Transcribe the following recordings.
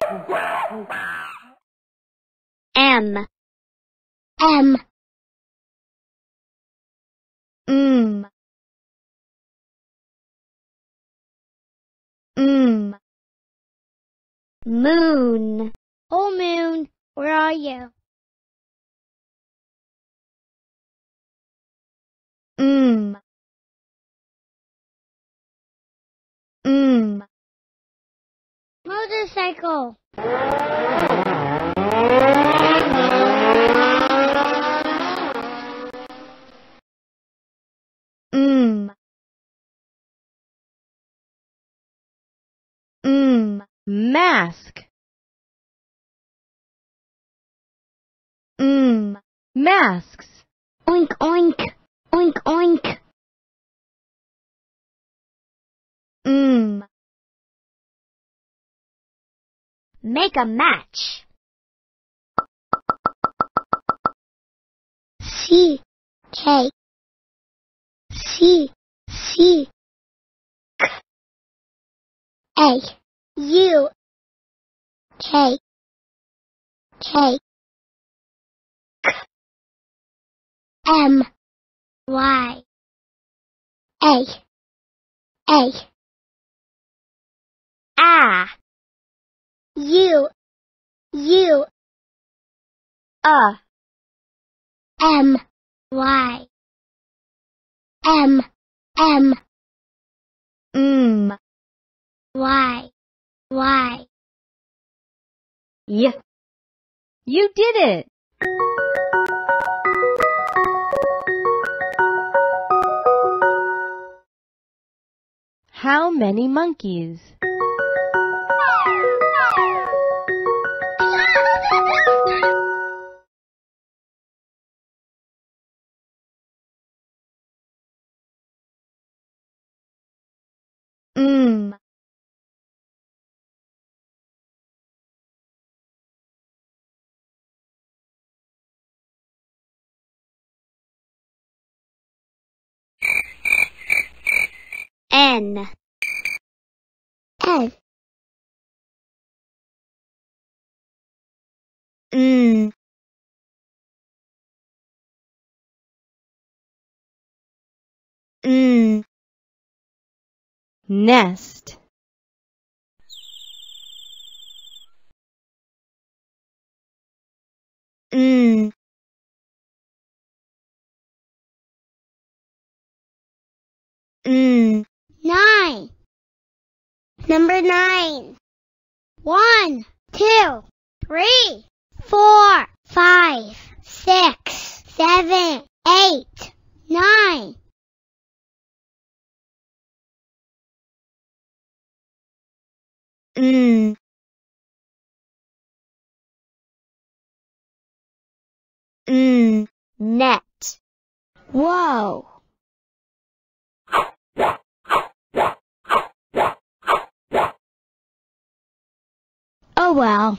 M. M. M. Moon. Oh, moon, where are you? Motorcycle. Mask. Masks. Oink, oink, oink, oink. Make a match. C, K, C, C, K, A, U, K, K, K, M, Y, A, Ah. U, M, Y, M, Y, Y. Yeah. You did it. How many monkeys? N. N, Nest. nine. Number 9. 1, 2, 3, 4, 5, 6, 7, 8, 9. Net. Whoa. Oh well.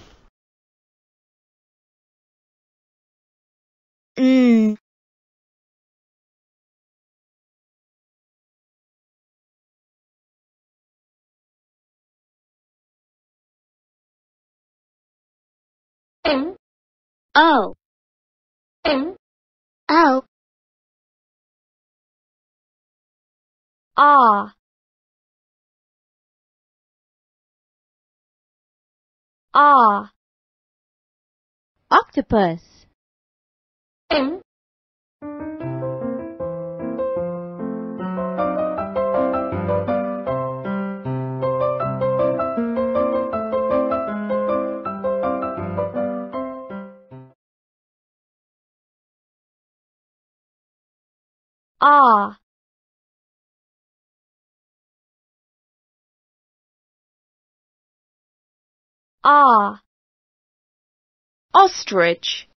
O. Oh. Ah. Ah. Octopus. Ah. Ah. Ostrich.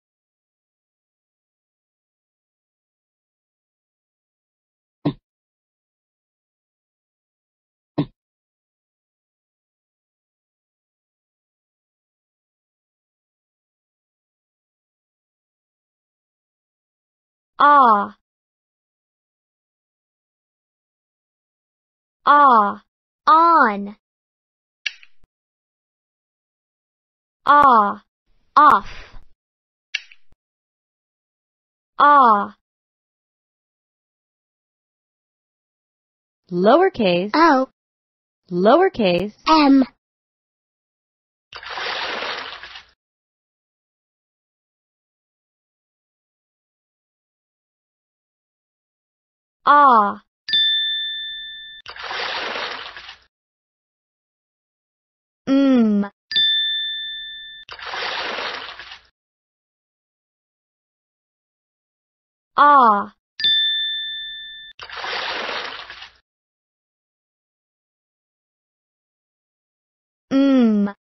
Ah. Ah. On. ah, off, ah, Lowercase, O, lowercase, M, ah, mm, ah, mm,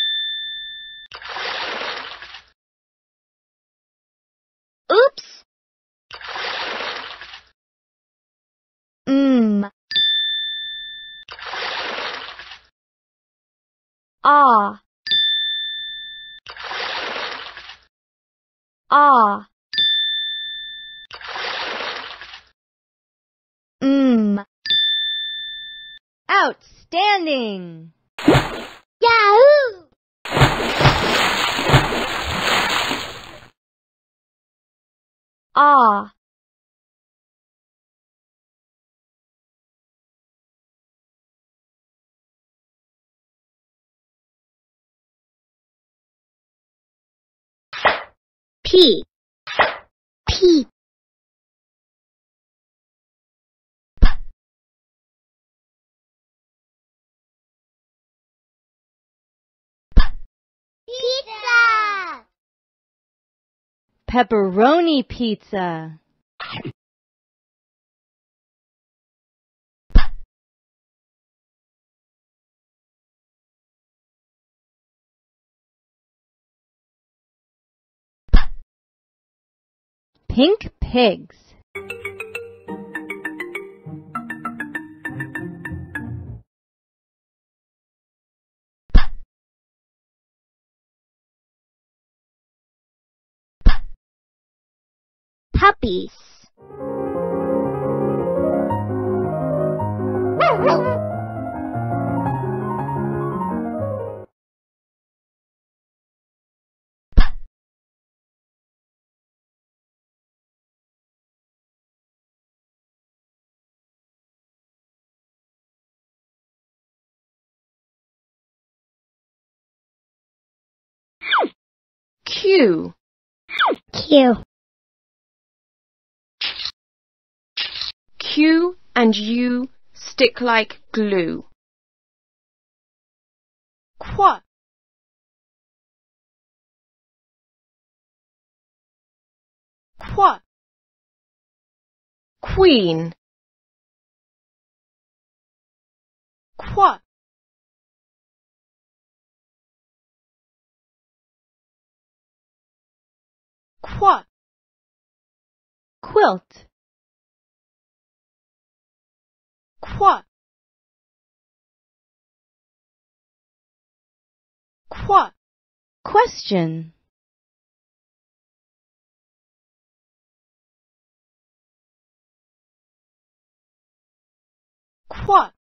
oops, mm, ah, ah, mm, outstanding! Yahoo! ah, P, P, pizza! Pepperoni pizza. Pink pigs. Puppies. Q. Q, Q and U stick like glue. Qu, qu, queen. Qu, qu, Quilt. qu, qu, Question. qu.